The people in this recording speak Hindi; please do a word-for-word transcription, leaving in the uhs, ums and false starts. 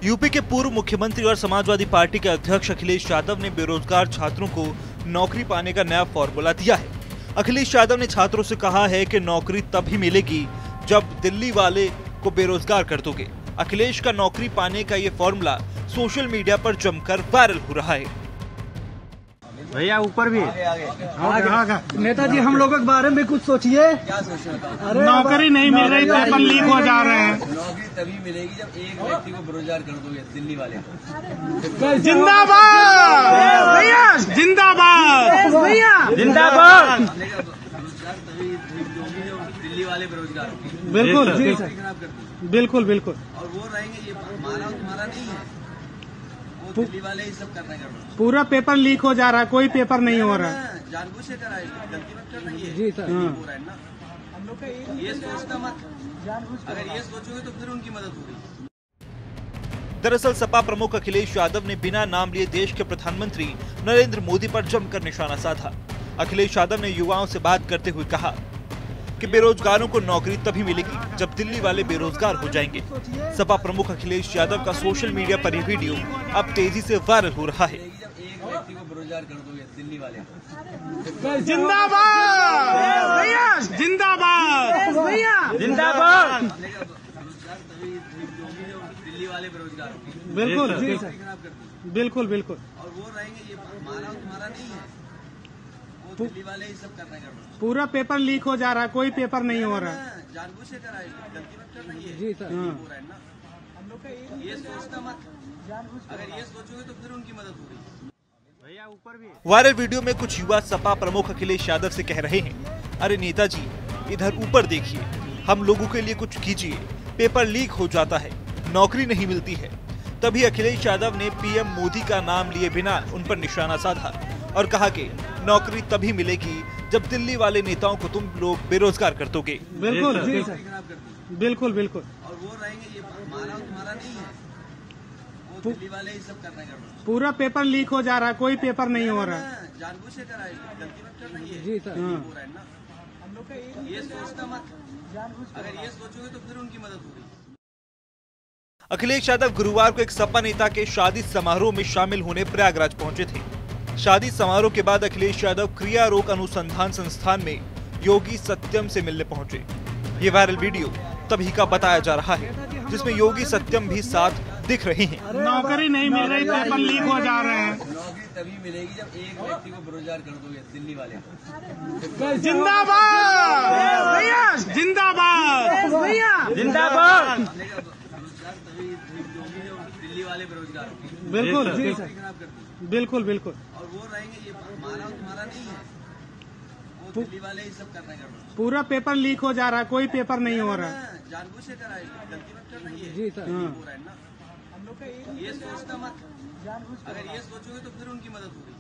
यूपी के पूर्व मुख्यमंत्री और समाजवादी पार्टी के अध्यक्ष अखिलेश यादव ने बेरोजगार छात्रों को नौकरी पाने का नया फॉर्मूला दिया है। अखिलेश यादव ने छात्रों से कहा है कि नौकरी तभी मिलेगी जब दिल्ली वाले को बेरोजगार कर दोगे। अखिलेश का नौकरी पाने का ये फॉर्मूला सोशल मीडिया पर जमकर वायरल हो रहा है। भैया ऊपर भी आगे, आगे। आगे, आगे। नेताजी हम लोगों के बारे में कुछ सोचिए। नौकरी नहीं मिल रही, पेपर लीक हो जा रहे हैं। नौकरी तभी मिलेगी जब एक व्यक्ति को बेरोजगार कर दोगे दिल्ली वाले। जिंदाबाद भैया, जिंदाबाद भैया, जिंदाबाद। तभी दिल्ली वाले बेरोजगार होंगे। बिल्कुल बिल्कुल बिल्कुल। और वो रहेंगे, ये हमारा तुम्हारा नहीं है, वो दिल्ली वाले ही सब करना कर। पूरा पेपर लीक हो जा रहा है, कोई पेपर नहीं हो रहा है। जानबूझ से करा है, गलती मत करना। ये जी सर, हो रहा है ना, हम लोग का ये सोचता मत। अगर ये सोचोगे तो फिर उनकी मदद होगी। दरअसल सपा प्रमुख अखिलेश यादव ने बिना नाम लिए देश के प्रधानमंत्री नरेंद्र मोदी पर जमकर निशाना साधा। अखिलेश यादव ने युवाओं से बात करते हुए कहा कि बेरोजगारों को नौकरी तभी मिलेगी जब दिल्ली वाले बेरोजगार हो जाएंगे। सपा प्रमुख अखिलेश यादव का सोशल मीडिया पर यह वीडियो अब तेजी से वायरल हो रहा है। एक व्यक्ति को बेरोजगार कर दोगे दिल्ली वाले। जिंदाबाद भैया, जिंदाबाद भैया, जिंदाबाद। दिल्ली वाले बेरोजगार होंगे। बिल्कुल बिल्कुल बिल्कुल। और वो रहेंगे, ये हमारा तुम्हारा नहीं है, वो दिल्ली वाले ही सब करना कर। पूरा पेपर लीक हो जा रहा है, कोई पेपर नहीं हो रहा है। जानबूझ से करा है, गलती मत करना। ये जी सर, हो रहा है ना, हम लोग का ये सोचता मत। अगर ये सोचोगे तो फिर उनकी मदद होगी। भैया ऊपर भी वायरल वीडियो में कुछ युवा सपा प्रमुख अखिलेश यादव से कह रहे हैं, अरे नेताजी इधर ऊपर देखिए, हम लोगों के लिए कुछ कीजिए, पेपर लीक हो जाता है, नौकरी नहीं मिलती है। तभी अखिलेश यादव ने पीएम मोदी का नाम लिए बिना उन पर निशाना साधा और कहा कि नौकरी तभी मिलेगी जब दिल्ली वाले नेताओं को तुम लोग बेरोजगार कर दोगे। बिल्कुल बिल्कुल बिल्कुल। और वो रहेंगे, ये हमारा तुम्हारा नहीं है, वो दिल्ली वाले ही सब करना कर। पूरा पेपर लीक हो जा रहा है, कोई पेपर नहीं हो रहा है। जानबूझ से करा है, गलती मत करना। ये जी सर, हो रहा है ना, हम लोग का ये सोचता मत। अगर ये सोचोगे तो फिर उनकी मदद होगी। अखिलेश यादव गुरुवार को एक सपा नेता के शादी समारोह में शामिल होने प्रयागराज पहुंचे थे। शादी समारोह के बाद अखिलेश यादव क्रिया रोग अनुसंधान संस्थान में योगी सत्यम से मिलने पहुंचे। ये वायरल वीडियो तभी का बताया जा रहा है जिसमें योगी सत्यम भी साथ दिख रहे हैं। नौकरी नहीं मिल रही, पेपर लीक हो जा रहे हैं। नौकरी तभी मिलेगी जब एक व्यक्ति को बेरोजगार कर दोगे दिल्ली वाले। जिंदाबाद भैया, जिंदाबाद भैया, जिंदाबाद। दिल्ली वाले बेरोजगार होंगे। बिल्कुल बिल्कुल बिल्कुल। और वो रहेंगे, ये हमारा तुम्हारा नहीं है, वो दिल्ली वाले ही सब करना कर। पूरा पेपर लीक हो जा रहा है, कोई पेपर नहीं हो रहा है। जानबूझ से करा है, गलती मत करना। ये जी सर, हो रहा है ना, हम लोग का ये सोचता मत। अगर ये सोचोगे तो फिर उनकी मदद होगी।